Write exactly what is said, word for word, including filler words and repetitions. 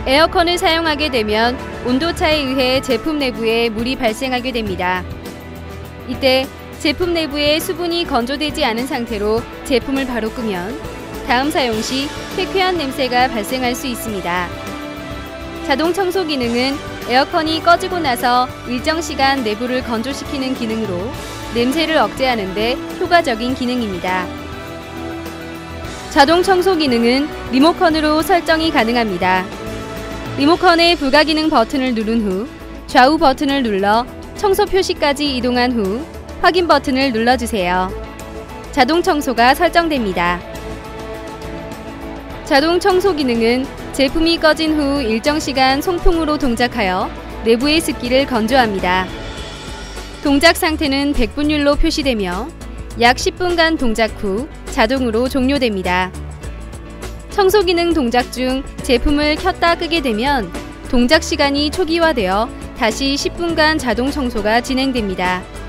에어컨을 사용하게 되면 온도차에 의해 제품 내부에 물이 발생하게 됩니다. 이때 제품 내부에 수분이 건조되지 않은 상태로 제품을 바로 끄면 다음 사용 시 쾌쾌한 냄새가 발생할 수 있습니다. 자동 청소 기능은 에어컨이 꺼지고 나서 일정 시간 내부를 건조시키는 기능으로 냄새를 억제하는 데 효과적인 기능입니다. 자동 청소 기능은 리모컨으로 설정이 가능합니다. 리모컨의 불가기능 버튼을 누른 후 좌우 버튼을 눌러 청소 표시까지 이동한 후 확인 버튼을 눌러주세요. 자동 청소가 설정됩니다. 자동 청소 기능은 제품이 꺼진 후 일정 시간 송풍으로 동작하여 내부의 습기를 건조합니다. 동작 상태는 백 분율로 표시되며 약 십 분간 동작 후 자동으로 종료됩니다. 청소 기능 동작 중 제품을 켰다 끄게 되면 동작 시간이 초기화되어 다시 십 분간 자동 청소가 진행됩니다.